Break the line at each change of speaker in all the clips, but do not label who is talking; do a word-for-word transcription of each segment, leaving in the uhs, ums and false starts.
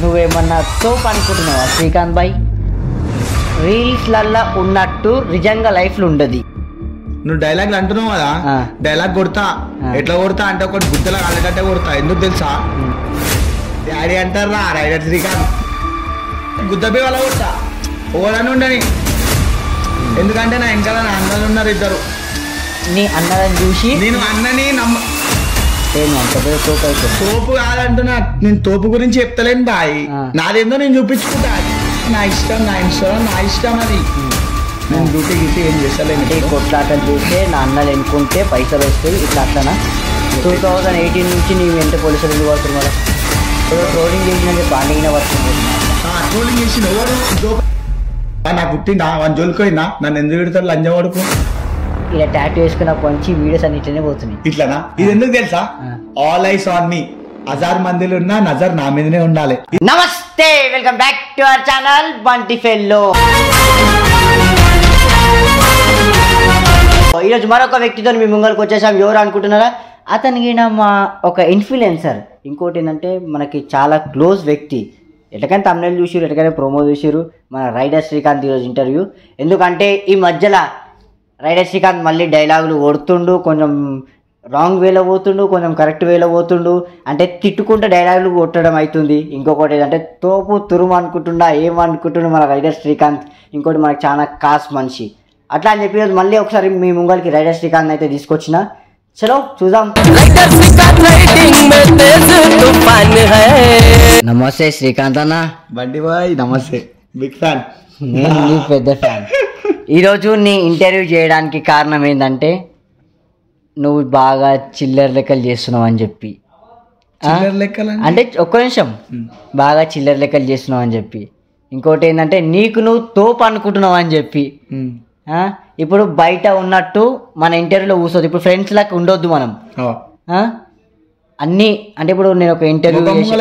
నువ్వేమన్నా తోపు అనుకుంటున్నావా శ్రీకాంత్ భాయ్? రీల్స్లల్లా ఉన్నట్టు నిజంగా లైఫ్లో ఉండదు.
నువ్వు డైలాగ్లు అంటున్నావు కదా, డైలాగ్ కొడతా. ఎట్లా కొడతా అంటే ఒకటి గుద్దలా అల్లటట్టే కొడతా. ఎందుకు తెలుసా? డాడీ అంటారా రైడర్ శ్రీకాంత్ గుద్దబే వాళ్ళ కొడతా ఓడని ఉండని. ఎందుకంటే నా ఇంకా నా అన్నలు ఉన్నారు ఇద్దరు.
నీ అన్నలను చూసి
నేను అన్నని నమ్మ
తోపు అయితే
తోపు కాదంటున్నా. నేను తోపు గురించి చెప్తలేను బాయ్. నాదేందో నేను చూపించుకుంటా. నా ఇష్టం, నా ఇష్టం, నా ఇష్టం. అది నేను డ్యూటీ గిట్టి ఏం చేస్తలేను.
కొట్లాటలు చేస్తే నా అన్నలు ఎన్నుకుంటే పైసలు వస్తాయి. ఇట్లా అట్లనా? టూ థౌజండ్ ఎయిటీన్ నుంచి నీవు ఎంత పోలీసులు ఎందుకు పడుతుంది కదా? ట్రోలింగ్ చేసినందుకు బాగా పడుతుంది.
ట్రోలింగ్ చేసిన ఎవరు నాకు పుట్టిందా వన్ జోలిపోయిందా? నన్ను ఎందుకు పెడతారు లంజం వరకు?
ఇలా టాటూ వేసుకున్న కొంచెం వీడియోస్ అన్ని ఇట్లనే పోతున్నాయి.
ఇట్లానా? ఇది ఎందుకు తెలుసా? All eyes on me. హజార్ మందిలో ఉన్నా నజర్ నా మీదనే ఉండాలి.
నమస్తే, welcome back to our channel Bunty fellow. ఈరోజు మరొక వ్యక్తితో మీ ముంగల్కి వచ్చేసాం. ఎవరు అనుకుంటున్నారా? అతనికి మా ఒక ఇన్ఫ్లుయెన్సర్. ఇంకోటి ఏంటంటే మనకి చాలా క్లోజ్ వ్యక్తి. ఎట్లకైనా తమిళ చూసారు, ఎట్లకైనా ప్రోమో చూసారు మన రైడర్ శ్రీకాంత్ ఈరోజు ఇంటర్వ్యూ. ఎందుకంటే ఈ మధ్యలో రైడర్ శ్రీకాంత్ మళ్ళీ డైలాగులు కొడుతుండు. కొంచెం రాంగ్ వేలో పోతుండు, కొంచెం కరెక్ట్ వేలో పోతుండు. అంటే తిట్టుకుంటే డైలాగులు కొట్టడం అవుతుంది. ఇంకొకటి ఏంటంటే తోపు తురుము అనుకుంటుండా ఏమనుకుంటుండు మన రైడర్ శ్రీకాంత్. ఇంకోటి మనకు చాలా కాస్ మనిషి. అట్లా అని చెప్పి మళ్ళీ ఒకసారి మీ ముంగల్కి రైడర్ శ్రీకాంత్ అయితే తీసుకొచ్చిన. చలో చూద్దాం. నమస్తే శ్రీకాంత్ అన్న.
బండి బాయ్ నమస్తే. Big fan.
నేను నీ పెద్ద ఫ్యాన్. ఈరోజు నీ ఇంటర్వ్యూ చేయడానికి కారణం ఏంటంటే నువ్వు బాగా చిల్లర లెక్కలు చేస్తున్నావు అని చెప్పి. అంటే ఒక్క నిమిషం, బాగా చిల్లర లెక్కలు చేస్తున్నావు అని చెప్పి. ఇంకోటి ఏంటంటే నీకు నువ్వు తోపు అనుకుంటున్నావు అని చెప్పి. ఇప్పుడు బయట ఉన్నట్టు మన ఇంటర్వ్యూలో కూర్చోదు. ఇప్పుడు ఫ్రెండ్స్ లాగా ఉండొద్దు మనం. అన్నీ అంటే ఇప్పుడు నేను ఒక ఇంటర్వ్యూ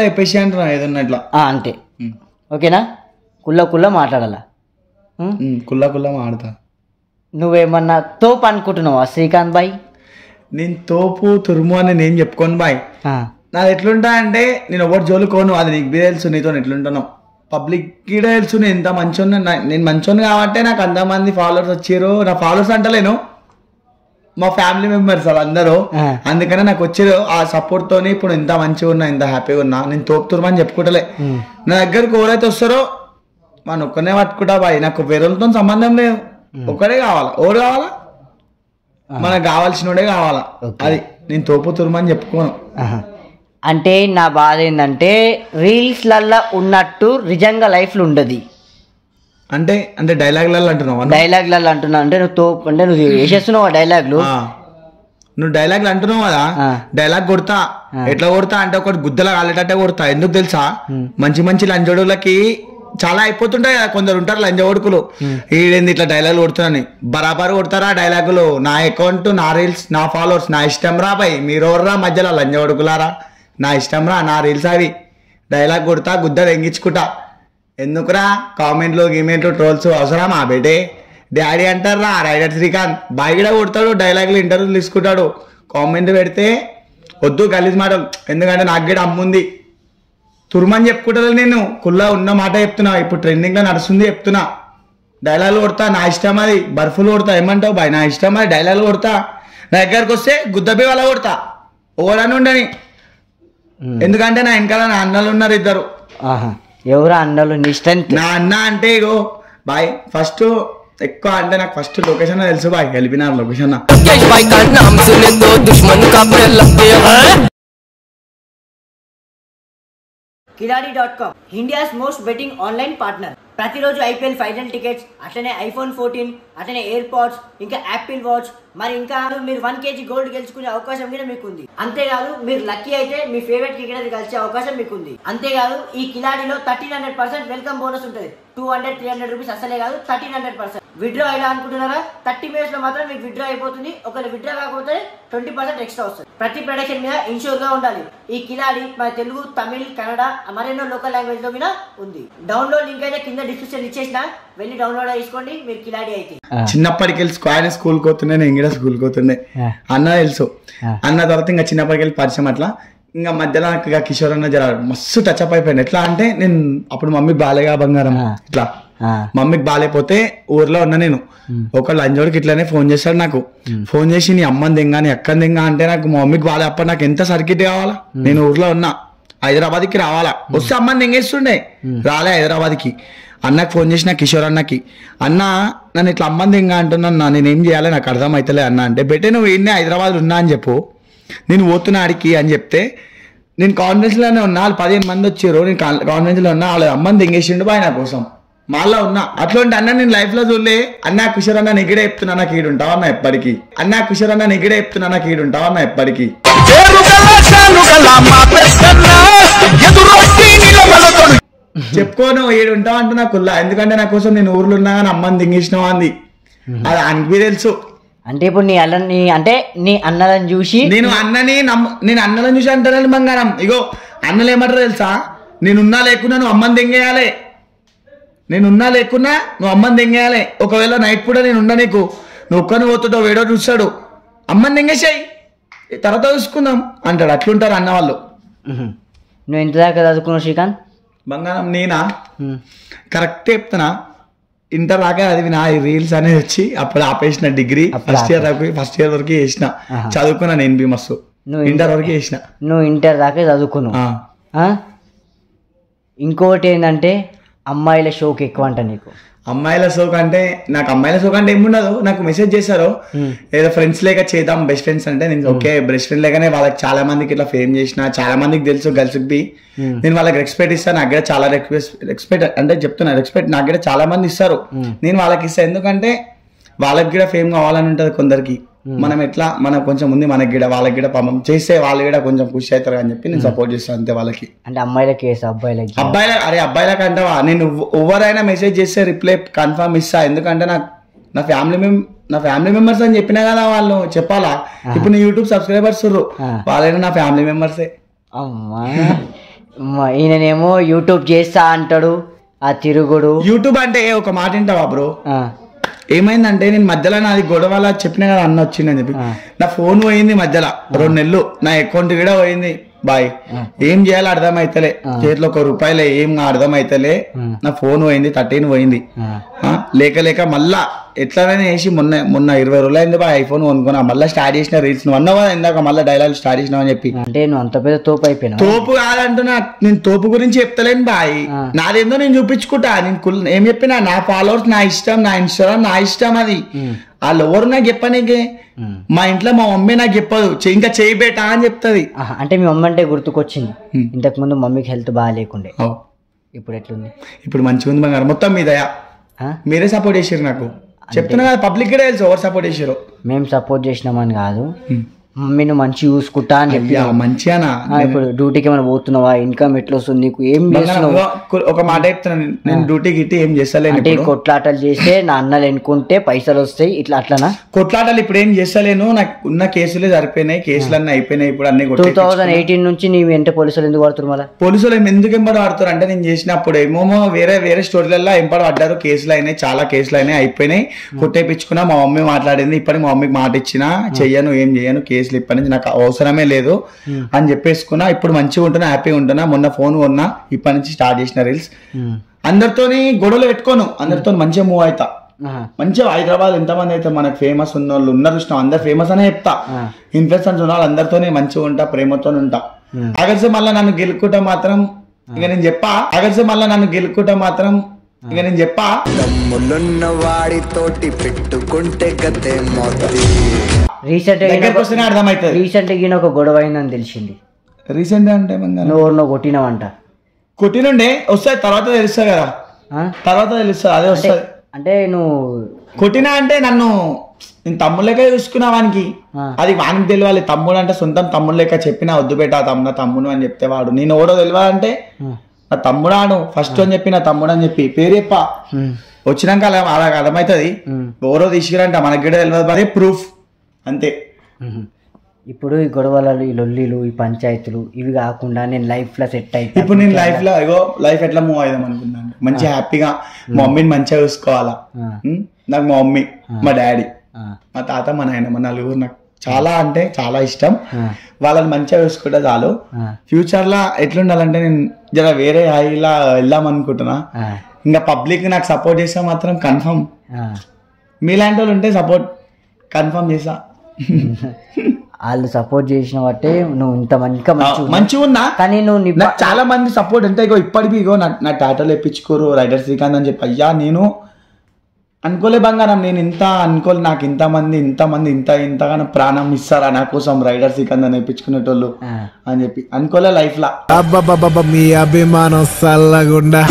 అంతే ఓకేనా? కుల్ల కుల్ల మాట్లాడాలా?
కుల్ల కుల్ల మాడతా.
నువ్వేమన్నా తోపు అనుకుంటున్నావా శ్రీకాంత్ బాయ్?
నేను తోపు తురుము అని నేను చెప్పుకోను బాయ్. నాది ఎట్లుంటా అంటే నేను ఎవరు జోలుకోను. అది నీకు తెలుసు. నీతో ఎట్లుంటాను పబ్లిక్ కూడా తెలుసు. నేను ఎంత మంచోని, నేను మంచోని కాబట్టి నాకు అంతమంది ఫాలోవర్స్ వచ్చారు. నా ఫాలోవర్స్ అంటలేను, మా ఫ్యామిలీ మెంబర్స్ వాళ్ళందరూ. అందుకనే నాకు వచ్చారు. ఆ సపోర్ట్ తోని ఇప్పుడు ఎంత మంచిగా ఉన్నా, ఎంత హ్యాపీగా ఉన్నా. నేను తోపు తురుము అని చెప్పుకుంటలే. నా దగ్గరకు ఎవరైతే వస్తారో మన ఒక్కనే పట్టుకుంటా బాయ్. నాకు వేరేతో సంబంధం లేదు. ఒక్కడే కావాలా, ఎవరు కావాలా, మనకు కావాల్సినోడే కావాలా. అది నేను తోపు తురుము అని చెప్పుకోను.
అంటే నా బాధ ఏంటంటే రీల్స్లల్లా ఉన్నట్టు నిజంగా లైఫ్లో ఉండదు.
అంటే అంటే డైలాగ్లలో అంటున్నావు?
డైలాగ్లలో అంటున్నా అంటే నువ్వు తోపు అంటే నువ్వు వేసేస్తున్నావు డైలాగ్లు.
నువ్వు డైలాగ్లు అంటున్నావు కదా, డైలాగ్ కొడతా. ఎట్లా కొడతా అంటే ఒకటి గుద్దలా అల్లటట్టే కొడతా. ఎందుకు తెలుసా? మంచి మంచి లంజోడులకి చాలా అయిపోతుంటాయి కదా, కొందరు ఉంటారు లంజ కొడుకులు. ఈడేంది ఇట్లా డైలాగులు కొడుతున్నాని బరాబర్ కొడతారా డైలాగులు. నా అకౌంట్, నా రీల్స్, నా ఫాలోవర్స్, నా ఇష్టం రా బాయ్. మీరెవర్రా మధ్యలో లంజ కొడుకులారా? నా ఇష్టం రా, నా రీల్స్ అవి. డైలాగ్ కొడతా, గుద్ద తెంగించుకుంటా. ఎందుకురా కామెంట్లు గీమెంట్లు ట్రోల్స్ అవసరమా బేటే? డాడీ అంటారా రైడర్ శ్రీకాంత్ బాయ్ కూడా కొడతాడు. డైలాగులు ఇంటర్వ్యూలు తీసుకుంటాడు. కామెంట్ పెడితే వద్దు గలీజ్ మాటలు. ఎందుకంటే నాకు కూడా అమ్ముంది. తురుమని చెప్పుకుంటా. నేను కుల్లా ఉన్న మాట చెప్తున్నా. ఇప్పుడు ట్రెండింగ్ లో నడుస్తుంది చెప్తున్నా. డైలాగులు కొడతా, నా ఇష్టం అది. బర్ఫులు కొడతా. ఏమంటావు బాయ్? నా ఇష్టం అది. డైలాగులు కొడతా. నా దగ్గరకు వస్తే గుద్దబే వాళ్ళ కొడతా ఓడని ఉండని. ఎందుకంటే నా వెనకాల నా అన్నలు ఉన్నారు ఇద్దరు.
ఎవరు అన్నలు?
నా అన్న అంటే ఇగో బాయ్ ఫస్ట్ ఎక్కువ అంటే నాకు ఫస్ట్ లొకేషన్ తెలుసు బాయ్. వెళ్ళిపోయినారు location.
Khiladi dot com India's most betting online partner. ప్రతిరోజు ఐపీఎల్ ఫైనల్ టికెట్స్, అట్లనే ఐఫోన్ ఫోర్టీన్, అట్లనే ఎయిర్ పాడ్స్, ఇంకా యాపిల్ వాచ్, మరి ఇంకా మీరు వన్ కేజీ గోల్డ్ గెలుచుకునే అవకాశం కూడా మీకు ఉంది. అంతేకాదు మీరు లక్కీ అయితే మీ ఫేవరెట్ క్రికెటర్ కలిసే అవకాశం మీకు ఉంది. అంతేకాదు ఈ కిలాడిలో thirteen hundred percent welcome bonus ఉంటుంది. Two hundred three hundred rupees అసలే కాదు, థర్టీన్ హండ్రెడ్ పర్సెంట్ విత్డ్రా ఎలా అనుకుంటున్నారా? థర్టీ మినిట్స్ లో మాత్రం మీకు విత్డ్రా అయిపోతుంది. ఒకవేళ విత్డ్రా కాకపోతే ట్వంటీ పర్సెంట్ ఎక్స్ట్రా వస్తుంది. ప్రతి ప్రొడక్షన్ మీద ఇన్షూర్ గా ఉండాలి. ఈ కిలాడి మన తెలుగు, తమిళ్, కన్నడ మరెన్నో లోకల్ లాంగ్వేజ్ లో మీద ఉంది. డౌన్లోడ్ లింక్ అయితే కింద డిస్క్రిప్షన్ ఇచ్చేసిన, వెళ్ళి డౌన్లోడ్ చేసుకోండి. మీరు కిలాడి అయితే.
చిన్నప్పటికి వెళ్ళి ఆయన స్కూల్ పోతుండే, నేను కూడా స్కూల్ పోతుండే. అన్న తెలుసు. అన్న తర్వాత ఇంకా చిన్నప్పటికి వెళ్ళి పరిచయం. అట్లా ఇంకా మధ్యలో నాకు ఇక కిషోర్ అన్న జర మస్తు టచ్ అప్ అయిపోయింది. ఎట్లా అంటే నేను అప్పుడు మమ్మీకి బాలేగా బంగారం ఇట్లా మమ్మీకి బాగాలేకపోతే ఊర్లో ఉన్నా నేను. ఒక లంజోడికి ఇట్లానే ఫోన్ చేస్తాడు నాకు. ఫోన్ చేసి నీ అమ్మని దింగా నీ అక్కని దింగా అంటే నాకు మా మమ్మీకి బాలే అప్ప నాకు ఎంత సర్కిట్ కావాలా, నేను ఊర్లో ఉన్నా హైదరాబాద్కి రావాలా, వస్తే అమ్మని దింగేస్తుండే రాలే హైదరాబాద్కి. అన్నకు ఫోన్ చేసిన కిషోర్ అన్నకి, అన్న నన్ను ఇట్లా అమ్మని దింగా అంటున్నా నేనేం చేయాలి నాకు అర్థం అవుతలే అన్న అంటే, బెట్టే నువ్వు ఏంటి హైదరాబాద్ ఉన్నా అని చెప్పు నేను పోతున్నా ఆడికి అని చెప్తే, నేను కాన్ఫరెన్స్ లోనే ఉన్నా, వాళ్ళు పదిహేను మంది వచ్చారు, నేను కాన్ఫరెన్స్ లో ఉన్నా, వాళ్ళ అమ్మని దింగేసిండు బాయ్ నా కోసం మాల్లో ఉన్నా. అట్లాంటి అన్న నేను లైఫ్ లో చూడలే. అన్న కిషోర్ అన్న నెగిడే చెప్తున్నా నాకు ఈడుంటావు అన్న ఎప్పటికీ, అన్న కిషోర్ అన్న నెగిడే చెప్తున్నా నాకు ఈడుంటావు అన్న ఎప్పటికీ. చెప్పుకోను ఈడుంటావు అంటున్నా కుల్లా, ఎందుకంటే నా కోసం నేను ఊర్లో ఉన్నా కానీ అమ్మని దింగేసినావా అంది, అది ఆయనకి తెలుసు.
అంటే ఇప్పుడు నీ అల్లని అంటే నీ అన్నలను చూసి
నేను అన్నని నమ్మ నేను అన్నలను చూసి అంటానని బంగారం. ఇగో అన్నలు ఏమంటారు తెలుసా, నేనున్నా లేకున్నా నువ్వు అమ్మని దెంగేయాలి, నేనున్నా లేకున్నా నువ్వు అమ్మని దెంగేయాలి. ఒకవేళ నైట్ పూట నేను ఉన్నా నీకు నువ్వు ఒక్కని పోతుంటావు వేడో చూస్తాడు, అమ్మని దెంగేసాయి తర్వాత చూసుకుందాం అంటాడు. అట్లుంటారు అన్న వాళ్ళు.
నువ్వు ఎంత దాకా చదువుకున్నావు శ్రీకాంత్?
బంగారం నేనా కరెక్ట్ చెప్తున్నా, ఇంటర్ దాకా అది నా రీల్స్ అనేది వచ్చి అప్పుడు ఆపేసిన. డిగ్రీ ఫస్ట్ ఇయర్ వరకు ఫస్ట్ ఇయర్ వరకు చేసిన, చదువుకున్నా నేను బి మస్తు. ఇంటర్ వరకు చేసిన.
నువ్వు ఇంటర్ దాకా చదువుకున్నావు. ఇంకోటి ఏంటంటే అమ్మాయిల షోక్ ఎక్కువ అంట నీకు.
అమ్మాయిల షోక్ అంటే నాకు అమ్మాయిల షోక్ అంటే ఏముండదు, నాకు మెసేజ్ చేశారు ఏదో ఫ్రెండ్స్ లేక చేద్దాం బెస్ట్ ఫ్రెండ్స్ అంటే, నేను ఓకే బెస్ట్ ఫ్రెండ్ లేకనే వాళ్ళకి చాలా మందికి ఇట్లా ఫేమ్ చేసిన, చాలా మందికి తెలుసు గర్ల్స్ బి, నేను వాళ్ళకి రెస్పెక్ట్ ఇస్తాను. నాకు కూడా చాలా రెస్పెక్ట్ అంటే చెప్తున్నా రెస్పెక్ట్ నాకు కూడా చాలా మంది ఇస్తారు, నేను వాళ్ళకి ఇస్తాను. ఎందుకంటే వాళ్ళకి కూడా ఫేమ్ కావాలని ఉంటది కొందరికి, మనం ఎట్లా మనం కొంచెం ఉంది మనకి గిడ వాళ్ళకి గిడ పాపం చేస్తే వాళ్ళు కూడా కొంచెం ఖుషి అవుతారు అని చెప్పి నేను సపోర్ట్ చేస్తాను అంతే వాళ్ళకి.
అంటే అమ్మాయిలకి అబ్బాయిలకి
అబ్బాయిల అరే అబ్బాయిలకి అంటావా, నేను ఎవరైనా మెసేజ్ చేస్తే రిప్లై కన్ఫర్మ్ ఇస్తా. ఎందుకంటే నాకు నా ఫ్యామిలీ మెం నా ఫ్యామిలీ మెంబర్స్ అని చెప్పినా కదా, వాళ్ళు చెప్పాలా. ఇప్పుడు నీ యూట్యూబ్ సబ్స్క్రైబర్స్ వాళ్ళైనా నా ఫ్యామిలీ మెంబర్సే.
అమ్మా ఈయననేమో యూట్యూబ్ చేస్తా అంటాడు, ఆ తిరుగుడు.
యూట్యూబ్ అంటే ఒక మాట వింటావా బ్రో, ఏమైందంటే నేను మధ్యలో నాది గొడవలా చెప్పిన కదా అన్న వచ్చిందని చెప్పి, నా ఫోన్ పోయింది మధ్యలో రెండు నెలలు, నా అకౌంట్ కూడా పోయింది బాయ్. ఏం చేయాలో అర్థం అయితలే, చేతిలో ఒక రూపాయలే ఏం అర్థం అయితలే, నా ఫోన్ పోయింది థర్టీన్ పోయింది. లేక లేక మళ్ళా ఎట్లనే వేసి మొన్న మొన్న ఇరవై రోజులు అయింది బాయ్ ఐఫోన్ కొనుక్కున్నా, మళ్ళీ స్టార్ట్ చేసిన రీల్స్. నువ్వు అన్నావు కదా ఇందాక మళ్ళీ డైలాగ్ స్టార్ట్ చేసినావు అని చెప్పి.
అంటే నువ్వు అంత పెద్ద తోపు అయిపోయినా.
తోపు కాదంటున్నా, నేను తోపు గురించి చెప్తలేను బాయ్, నాదేందో నేను చూపించుకుంటా. నేను ఏం చెప్పినా నా ఫాలోవర్స్ నా ఇష్టం, నా ఇన్స్టాగ్రామ్ నా ఇష్టం, అది వాళ్ళు ఎవరు నాకు చెప్పనీకే. మా ఇంట్లో మా మమ్మీ నాకు చెప్పదు, ఇంకా చేయి బేటా అని చెప్తుంది.
అంటే మీ మమ్మీ అంటే గుర్తుకొచ్చింది, ఇంతకు ముందు మమ్మీకి హెల్త్ బాగా లేకుండే, ఇప్పుడు ఎట్లుంది? ఇప్పుడు
మంచిగా ఉంది బంగారం. మొత్తం మీద మీరే సపోర్ట్ చేసారు నాకు, చెప్తున్నా కదా పబ్లిక్ కూడా తెలుసు ఎవరు సపోర్ట్ చేసారు.
మేము సపోర్ట్ చేసినామని కాదు, మమ్మీని మంచి చూసుకుంటా అని చెప్పి.
మంచిగానా
ఇప్పుడు డ్యూటీకి ఏమైనా పోతున్నావా, ఇన్కమ్ ఎట్లా వస్తుంది నీకు, ఏం
ఒక మాట చెప్తున్నాను, నేను డ్యూటీ గిట్టి ఏం చేస్తలేను.
అంటే కొట్లాటలు చేస్తే నా అన్నలు ఎన్నుకుంటే పైసలు వస్తాయి ఇట్లా అట్లనా?
కొట్లాటలు ఇప్పుడు ఏం చేస్తలేను, నాకు ఉన్న కేసులే సరిపోయినాయి, కేసులు అన్నీ అయిపోయినాయి. ఇప్పుడు అన్ని
టూ థౌసండ్ ఎయిటీన్ నుంచి నీ వెంట పోలీసులు ఎందుకు పడుతున్నారు? మళ్ళీ
పోలీసులు ఎందుకు ఎంబడి పడుతారు అంటే, నేను చేసినప్పుడు ఏమో వేరే వేరే స్టోరీలలో ఎంబడి పడ్డారు, కేసులు అయినాయి, చాలా కేసులు అయినాయి, అయిపోయినాయి, కొట్టేపించుకున్నా. మా మమ్మీ మాట్లాడింది, ఇప్పటికి మా మమ్మీకి మాట ఇచ్చినా చెయ్యను ఏం చేయను, కేసులు ఇప్పటి నుంచి నాకు అవసరమే లేదు అని చెప్పేసుకున్నా. ఇప్పుడు మంచిగా ఉంటున్నా, హ్యాపీగా ఉంటున్నా. మొన్న ఫోన్ కొన్నా, ఇప్పటి నుంచి స్టార్ట్ చేసిన రీల్స్. అందరితోని గొడవలు పెట్టుకోను, అందరితో మంచిగా మూవ్ అవుతా. మంచిగా హైదరాబాద్ ఎంతమంది అయితే మనకు ఫేమస్ ఉన్న వాళ్ళు ఉన్నారు ఇష్టం, అందరు ఫేమస్ అనే చెప్తా. ఇన్ఫ్లుయెన్స్ ఉన్న వాళ్ళు అందరితోనే మంచిగా ఉంటా, ప్రేమతో ఉంటా. అగర్సే మళ్ళీ నన్ను గెలుకుంటా మాత్రం ఇక నేను చెప్పా, అగర్సే మళ్ళీ నన్ను గెలుకుంటా మాత్రం ఇక నేను చెప్పా,
తమ్ములున్న వాడితోటి పెట్టుకుంటే గతే మొదటి.
రీసెంట్
అర్థమైతుంది.
రీసెంట్ గా ఒక గొడవ అయిందని తెలిసింది.
రీసెంట్ అంటే
నువ్వు నువ్వు కొట్టినావంట.
కొట్టినుండే వస్తాయి తర్వాత తెలుస్తా కదా, తర్వాత తెలుస్తుంది అదే వస్తుంది.
అంటే నువ్వు
కొట్టినా అంటే నన్ను నేను తమ్ముడు లెక్క చూసుకున్నా వానికి, అది వానికి తెలియాలి. తమ్ముడు అంటే సొంతం తమ్ముడు లెక్క చెప్పినా వద్దు పెట్టా తమ్ముడు తమ్ముడు అని చెప్తే వాడు నేను ఓడో తెలియాలంటే నా తమ్ముడాను ఫస్ట్ అని చెప్పి నా తమ్ముడు అని చెప్పి పేరు చెప్ప వచ్చినాక అలా అలా అర్థమవుతుంది. ఎవరో తీసుకురంట మనకి కూడా తెలియదు, అదే ప్రూఫ్ అంతే.
ఇప్పుడు ఈ గొడవలు, ఈ లొల్లీలు, ఈ పంచాయతీలు ఇవి కాకుండా నేను లైఫ్ లో సెట్ అయితే
ఇప్పుడు నేను లైఫ్ లో ఇగో లైఫ్ ఎట్లా మూవ్ అవుదాం అనుకున్నాను. మంచిగా హ్యాపీగా మా మమ్మీని మంచిగా చూసుకోవాలా. నాకు మా మమ్మీ, మా డాడీ, మా తాత, మా నాయన, మా నలుగురు నాకు చాలా అంటే చాలా ఇష్టం. వాళ్ళని మంచిగా చూసుకుంటే చాలు. ఫ్యూచర్ లా ఎట్లుండాలంటే నేను జర వేరే హైలా వెళ్దాం అనుకుంటున్నా. ఇంకా పబ్లిక్ నాకు సపోర్ట్ చేస్తే మాత్రం కన్ఫర్మ్, మీలాంటి వాళ్ళు ఉంటే సపోర్ట్ కన్ఫర్మ్ చేసా.
వాళ్ళు సపోర్ట్ చేసిన బట్టే నువ్వు ఇంత మంచిగా
మంచిగా ఉన్నా.
కానీ నువ్వు
నాకు చాలా మంది సపోర్ట్ అంటే ఇగో ఇప్పటికీ ఇగో నా టాటోలు ఎప్పించుకోరు రైడర్ శ్రీకాంత్ అని చెప్పి. అయ్యా నేను అనుకోలే బంగారం, నేను ఇంత అనుకోలే, నాకు ఇంతమంది ఇంతమంది ఇంత ఇంతగానో ప్రాణం ఇస్తారా నా కోసం రైడర్ శ్రీకాంత్ అని ఎప్పించుకునేటోళ్ళు అని చెప్పి అనుకోలే లైఫ్ లా.
మీ అభిమానం సల్లగుండా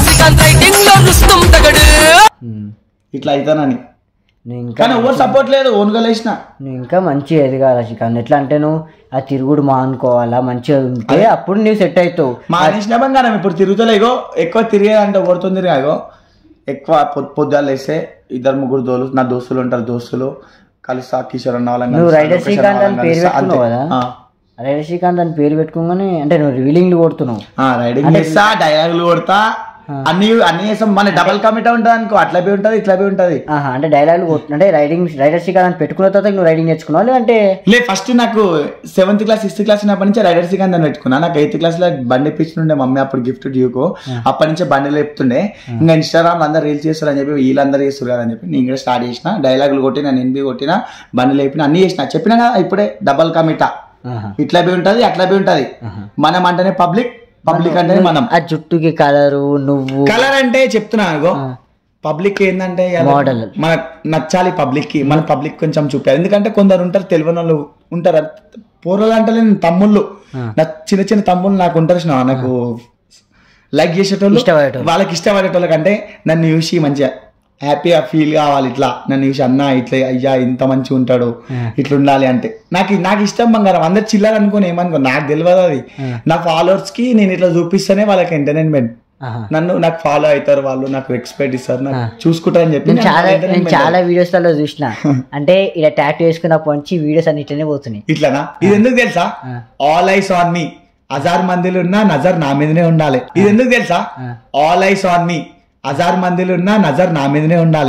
ఇట్లా అవుతానని
ఇంకా
ఎవరు సపోర్ట్ లేదు, ఓన్గా లేచిన.
నువ్వు ఇంకా మంచిగా ఎదగాల శ్రీకాంత్. ఎట్లా అంటే నువ్వు ఆ తిరుగుడు మానుకోవాలా, మంచిగా ఉంటే అప్పుడు నువ్వు సెట్ అవుతావు.
మానేసిన బంగారం ఇప్పుడు తిరుగుతలేగో, ఎక్కువ తిరిగేదంటే ఓడుతుంది తిరిగాగో. ఎక్కువ పొద్దు పొద్దులు వేస్తే ఇద్దరు ముగ్గురు దోలు నా దోస్తులు ఉంటారు, దోస్తులు కలుస్తా కిషోర్ అన్న వాళ్ళని.
నువ్వు రైడర్ శ్రీకాంత్ అని పేరు పెట్టుకున్నావు కదా, రైడర్ శ్రీకాంత్ అని పేరు పెట్టుకోగానే అంటే నువ్వు రీలింగ్లు కొడుతున్నావు.
రైడింగ్ చేస్తా, డైలాగులు కొడతా, అన్ని అన్ని చేస్తాం. మన డబల్ కమిటా ఉంటుంది అనుకో, అట్లా పోయి ఉంటుంది ఇట్లా పోయి ఉంటుంది.
అంటే డైలాగులు అంటే రైడింగ్ రైడర్ శ్రీకాంత్ పెట్టుకున్న తర్వాత నువ్వు రైడింగ్ నేర్చుకున్నావు లేదంటే?
లే, ఫస్ట్ నాకు సెవెంత్ క్లాస్ సిక్స్త్ క్లాస్ ఉన్నప్పటి నుంచి రైడర్ శ్రీకాంత్ అని పెట్టుకున్నా. నాకు ఎయిత్ క్లాస్ లో బండి ఇప్పించుండే మమ్మీ అప్పుడు గిఫ్ట్ డ్యూకు. అప్పటి నుంచి బండిలు చెప్తుండే. ఇంకా ఇన్స్టాగ్రామ్ అందరు రీల్స్ చేస్తారు అని చెప్పి, వీళ్ళందరూ చేస్తారు కదా అని చెప్పి నేను కూడా స్టార్ట్ చేసిన. డైలాగులు కొట్టిన, ఎన్బి కొట్టిన, బండిలు లేపిన, అన్ని చేసిన. చెప్పినా కదా ఇప్పుడే డబల్ కమిటా ఇట్లా పోయి ఉంటది అట్లా పోయి ఉంటది. మనం అంటేనే పబ్లిక్, పబ్లిక్ అంటే మనం.
ఆ జుట్టుకి కలరు, నువ్వు
కలర్ అంటే చెప్తున్నా అనుకో, పబ్లిక్ ఏంటంటే
మోడల్
మనకు నచ్చాలి. పబ్లిక్ కి మన పబ్లిక్ కొంచెం చూపాలి. ఎందుకంటే కొందరు ఉంటారు తెలియని వాళ్ళు ఉంటారు. పూర్వలు అంటే తమ్ముళ్ళు, నా చిన్న చిన్న తమ్ముళ్ళు నాకు ఉంటారు, నాకు లైక్ చేసేటోళ్ళు, వాళ్ళకి ఇష్టపడేటోళ్ళ కంటే నన్ను చూసి మంచిగా హ్యాపీగా ఫీల్ కావాలి. ఇట్లా నన్ను చూసి అన్న ఇట్లా అయ్యా ఇంత మంచిగా ఉంటాడు ఇట్లా ఉండాలి అంటే నాకు నాకు ఇష్టం బంగారం. అందరు చిల్లర అనుకోని ఏమనుకో, నాకు తెలియదు అది. నా ఫాలోవర్స్ కి నేను ఇట్లా చూపిస్తేనే వాళ్ళకి ఎంటర్టైన్మెంట్. నన్ను నాకు ఫాలో అవుతారు, వాళ్ళు నాకు రెస్పెక్ట్ ఇస్తారు, నాకు చూసుకుంటారని చెప్పి
నేను చాలా వీడియోస్ లలో చూసిన. అంటే ఇలా టాటూ వేసుకున్న పంచి వీడియోస్ అన్ని ఇట్లనే పోతున్నాయి.
ఇట్లానా? ఇది ఎందుకు తెలుసా? ఆల్ ఐస్ ఆన్ మీ, హజార్ మందిలో ఉన్నా నజర్ నా మీదనే ఉండాలి. ఇది ఎందుకు తెలుసా? ఆల్ ఐస్ ఆన్ మీ, హజార్ మందిలో ఉన్నా నజర్ నా మీదనే ఉండాలి.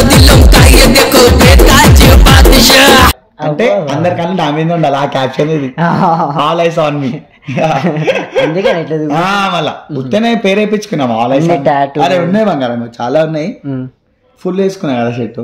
అంటే అందరికన్నా నా మీద ఉండాలి. ఆ క్యాప్షన్ ఇది, ఆల్ ఐస్ ఆన్ మీ. మళ్ళా ఉత్తనే పేరు వేయించుకున్నాం ఆల్ ఐస్. అరే ఉన్నాయి బంగారం, చాలా ఉన్నాయి. ఫుల్ వేసుకున్నా కదా షర్ట్.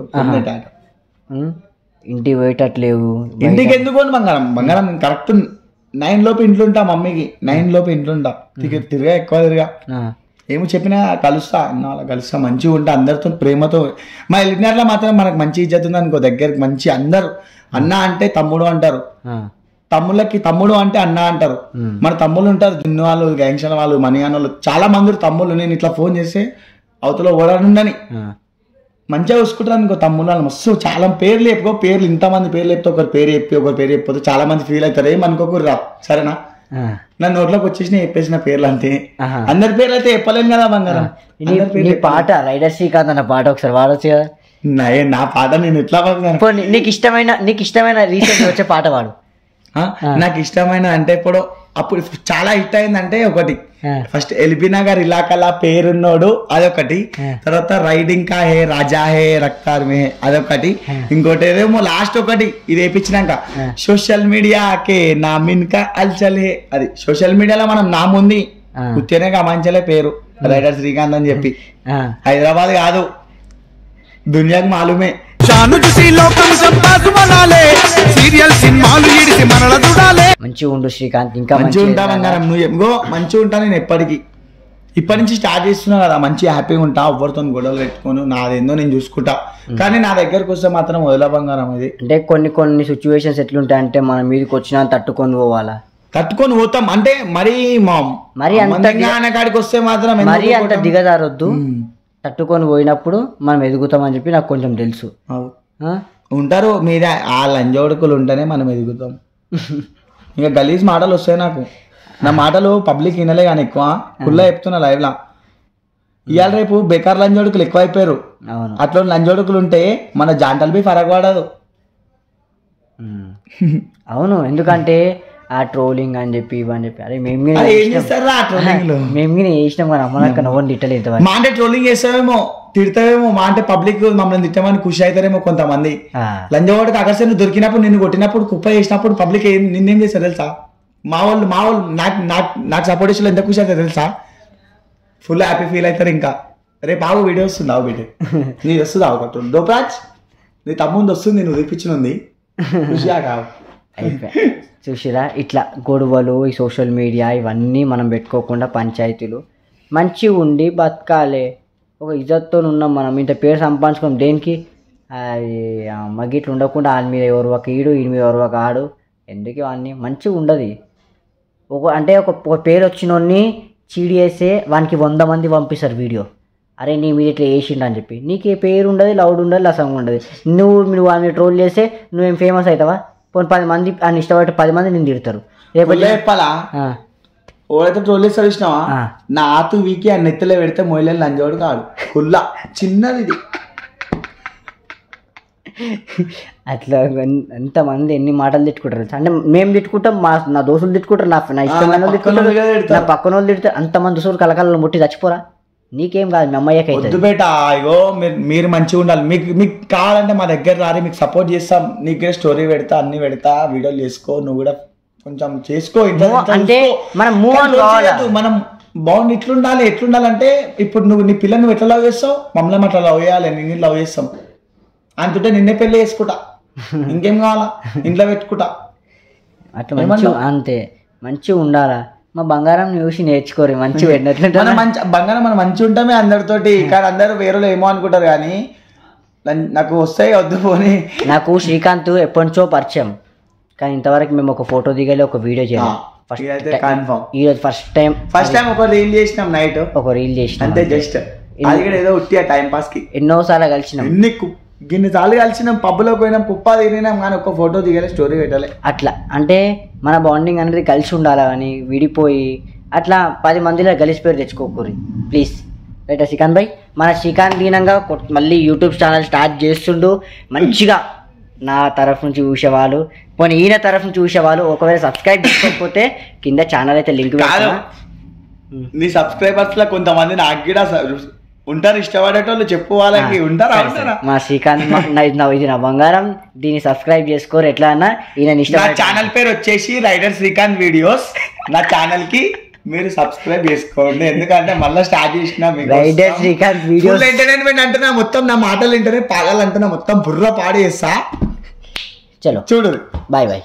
ఇంటికి పోయేటట్లేవు.
ఇంటికి ఎందుకు బంగారం? బంగారం కరెక్ట్ నైన్ లోపు ఇంట్లో ఉంటా. మమ్మీకి నైన్ లోపు ఇంట్లో ఉంటా. తిరిగా ఎక్కువ తిరిగా ఏమో చెప్పినా కలుస్తా అన్న, అలా కలుస్తా, మంచిగా ఉంటా అందరితో ప్రేమతో. మా ఎలిమినార్లో మాత్రం మనకు మంచి ఇజ్జత్ ఉంది అనుకో, దగ్గరికి మంచి అందరు అన్న అంటే తమ్ముడు అంటారు, తమ్ముళ్ళకి తమ్ముడు అంటే అన్న అంటారు. మన తమ్ముళ్ళు ఉంటారు, జిన్ను వాళ్ళు, గ్యాంగ్షన్ వాళ్ళు, మనీ అన్న వాళ్ళు, చాలా మంది తమ్ముళ్ళు. నేను ఇట్లా ఫోన్ చేస్తే అవతల ఓడానుండని మంచిగా చూసుకుంటారు అనుకో తమ్ముళ్ళు వాళ్ళు. మస్తు చాలా పేర్లు చెప్పుకో, పేర్లు ఇంతమంది పేర్లు చెప్తే ఒకరి పేరు చెప్పి ఒకరి పేరు చెప్పిపోతే చాలా మంది ఫీల్ అవుతారు. ఏమనుకోకూరు రా, సరేనా? నా నోట్లోకి వచ్చేసి చెప్పేసిన పేర్లు అంతే. అందరి పేర్లు అయితే చెప్పలేను కదా బంగారం.
పాట రైడర్ శ్రీకాంత్ అన్న పాట ఒకసారి వాడచ్చు కదా.
నా పాట నేను ఎట్లా బంగారం?
నీకు ఇష్టమైన నీకు ఇష్టమైన రీసెంట్ వచ్చే పాట వాడు.
నాకు ఇష్టమైన అంటే ఇప్పుడు అప్పుడు చాలా హిట్ అయిందంటే ఒకటి ఫస్ట్ ఎల్బీ నగర్ ఇలాకలా పేరున్నోడు అదొకటి, తర్వాత రైడింగ్ కా హే రాజా హే రక్తార్ మే అదొకటి, ఇంకోటి ఏదేమో లాస్ట్ ఒకటి ఇది వేయించినాక సోషల్ మీడియా కే నామిన్ కా అల్చల్ హే, అది సోషల్ మీడియాలో మనం నాముంది ఉత్తేనే గమనించలే పేరు రైడర్ శ్రీకాంత్ అని చెప్పి. హైదరాబాద్ కాదు దునియాకి మాలుమే.
మంచిగా ఉండు శ్రీకాంత్, ఇంకా
మంచిగా ఉంటా బంగారం. నువ్వు మంచిగా ఉంటా. నేను ఎప్పటికీ ఇప్పటి నుంచి స్టార్ట్ చేస్తున్నా కదా, మంచి హ్యాపీగా ఉంటా. ఎవరితో గొడవలు పెట్టుకోను, నాదేందో నేను చూసుకుంటా. కానీ నా దగ్గరకు వస్తే మాత్రం వదిలే బంగారం. అది
అంటే కొన్ని కొన్ని సిచ్యువేషన్స్ ఎట్లుంటాయి అంటే మన మీదకి వచ్చినా తట్టుకొని పోవాలా,
తట్టుకొని పోతాం. అంటే మరీ మా
మరి అంత
కాడికి వస్తే మాత్రం
మరీ అంత దిగజారొద్దు. తట్టుకొని పోయినప్పుడు మనం ఎదుగుతామని చెప్పి నాకు కొంచెం తెలుసు.
ఉంటారు మీద ఆ లంజోడుకులు ఉంటేనే మనం ఎదుగుతాం. ఇంకా గలీజ్ మాటలు వస్తాయి నాకు. నా మాటలు పబ్లిక్ వినలే కానీ ఎక్కువ కుళ్ళ చెప్తున్నా లైవ్ లా. ఇవాళ రేపు బేకార్ లంజోడుకులు ఎక్కువ అయిపోయారు. అట్లా లంజోడుకులు ఉంటే మన జాంటలు బి ఫరక్ పడదు.
అవును, ఎందుకంటే ఆ ట్రోలింగ్ అని చెప్పి ఇవని చెప్పి అరే మేము
ఏం చేస్తారా ట్రోలింగ్ లో
మేము చేసినాం కానీ అమ్మనక్క నవ్వని తిట్టలేదు
మా అంటే ట్రోలింగ్ చేస్తావేమో తిడతావేమో మా అంటే పబ్లిక్ మమ్మల్ని తిట్టమని ఖుషి అవుతారేమో కొంతమంది లంజవాడికి అగర్సే నువ్వు దొరికినప్పుడు నిన్ను కొట్టినప్పుడు కుప్ప చేసినప్పుడు పబ్లిక్ ఏం నిన్నేం చేస్తారు తెలుసా మా వాళ్ళు మా వాళ్ళు నాకు నాకు నాకు సపోర్ట్ చేసిన ఎంత ఖుషి అవుతారు తెలుసా ఫుల్ హ్యాపీ ఫీల్ అవుతారు ఇంకా రేపు బాబు వీడియో వస్తుంది ఆవు బిడ్డ నీది వస్తుంది ఆవుకట్టు దోప్రాజ్ నీ తమ్ముంది వస్తుంది నువ్వు తెప్పించినుంది ఖుషియా కావు
చూసిరా ఇట్లా గొడవలు ఈ సోషల్ మీడియా ఇవన్నీ మనం పెట్టుకోకుండా పంచాయతీలు మంచిగా ఉండి బతకాలి ఒక ఇజ్జత్తో ఉన్నాం మనం ఇంత పేరు సంపాదించుకోం దేనికి అది మగిట్లు ఉండకుండా వాళ్ళ మీద ఎవరు ఒక ఈడు వీడి మీద ఎవరు ఒక ఆడు ఎందుకు అవన్నీ మంచిగా ఉండదు ఒక అంటే ఒక ఒక పేరు వచ్చినోడిని చీడి వేస్తే వానికి వంద మంది పంపిస్తారు వీడియో అరే నీ మీద ఇట్లా వేసిండు అని చెప్పి నీకు ఏ పేరు ఉండదు లౌడ్ ఉండదు లసంగా ఉండదు నువ్వు నువ్వు ఆమె ట్రోల్ చేస్తే నువ్వేం ఫేమస్ అవుతావా పోనీ పది మంది అని ఇష్టపడి పది మంది నేను తిడతారు రేపు
చెప్పాలా ఓడైతే ట్రోల్ చేస్తారు ఇచ్చినావా నా ఆతు వీకి ఆ నెత్తలో పెడితే మొయిలే లంజోడు కాదు కుల్లా చిన్నది ఇది
అట్లా ఎంతమంది ఎన్ని మాటలు తిట్టుకుంటారు అంటే మేము తిట్టుకుంటాం మా నా దోస్తులు తిట్టుకుంటారు నా నా ఇష్టమైన తిట్టుకుంటారు నా పక్కన వాళ్ళు తిట్టుతారు అంతమంది దోస్తులు కలకాలను ముట్టి చచ్చిపోరా నీకేం కాదు మీ అమ్మాయికి
వద్దు బేట ఇగో మీరు మీరు మంచిగా ఉండాలి మీకు మీకు కావాలంటే మా దగ్గర రారి మీకు సపోర్ట్ చేస్తాం నీకే స్టోరీ పెడతా అన్ని పెడతా వీడియోలు చేసుకో నువ్వు కూడా కొంచెం చేసుకో
అంటే మనం మూవ్ ఆన్ కావాలి
మనం బాగుంది ఇట్లుండాలి ఎట్లుండాలంటే ఇప్పుడు నువ్వు నీ పిల్లలు నువ్వు ఎట్లా లవ్ చేస్తావు మమ్మల్ని అట్లా లవ్ చేయాలి నేను లవ్ చేస్తాం అంతుంటే నిన్నే పెళ్లి చేసుకుంటా ఇంకేం కావాలా ఇంట్లో పెట్టుకుంటా
అట్లా మంచి అంతే మంచిగా ఉండాలా మా బంగారం చూసి నేర్చుకోరు మంచిగా పెట్టినట్లుంటే
మంచి బంగారం మనం మంచిగా ఉంటామే అందరితోటి కానీ అందరూ వేరేలో ఏమో అనుకుంటారు కానీ నాకు వస్తాయి వద్దు పోని
నాకు శ్రీకాంత్ ఎప్పటి నుంచో పరిచయం కానీ ఇంతవరకు మేము ఒక ఫోటో దిగాలి ఒక వీడియో చేయాలి ఈరోజు ఫస్ట్ టైం
ఫస్ట్ టైం ఒక రీల్ చేసినాం నైట్
ఒక రీల్ చేసినాం
అంతే జస్ట్ అది కూడా ఏదో ఉట్టి టైం పాస్ కి
ఎన్నోసార్లు కలిసినాం
ఎన్ని గిన్ని సార్లు కలిసినాం పబ్లోకి పోయినాం కుప్ప తిరిగినాం కానీ ఒక ఫోటో దిగాలి స్టోరీ పెట్టాలి
అట్లా అంటే మన బాండింగ్ అనేది కలిసి ఉండాలి కానీ విడిపోయి అట్లా పది మందిలో కలిసి పేరు తెచ్చుకోకూరి ప్లీజ్ రైట్ శ్రీకాంత్ భాయ్ మన శ్రీకాంత్ దీనంగా మళ్ళీ యూట్యూబ్ ఛానల్ స్టార్ట్ చేస్తుండు మంచిగా నా తరఫు నుంచి చూసేవాళ్ళు పోనీ ఈయన తరఫు నుంచి చూసేవాళ్ళు ఒకవేళ సబ్స్క్రైబ్ చేసుకోకపోతే కింద ఛానల్ అయితే లింక్
నీ సబ్స్క్రైబర్స్ లో కొంతమంది నాకు కూడా ఉంటారు ఇష్టపడేటోళ్ళు చెప్పు వాళ్ళకి ఉంటారా
మా శ్రీకాంత్ ఇది నా బంగారం దీన్ని సబ్స్క్రైబ్ చేసుకోరు ఎట్లా అన్నా ఈయన ఇష్టం
ఛానల్ పేరు వచ్చేసి రైడర్ శ్రీకాంత్ వీడియోస్ నా ఛానల్ కి మీరు సబ్స్క్రైబ్ చేసుకోండి ఎందుకంటే మళ్ళీ స్టార్ట్ చేసిన
రైడర్ శ్రీకాంత్ వీడియోస్
ఎంటర్టైన్మెంట్ అంటున్నా మొత్తం నా మాటలు వింటేనే పాడాలంటున్నా మొత్తం బుర్ర పాడేస్తా
చలో
చూడు
బాయ్ బాయ్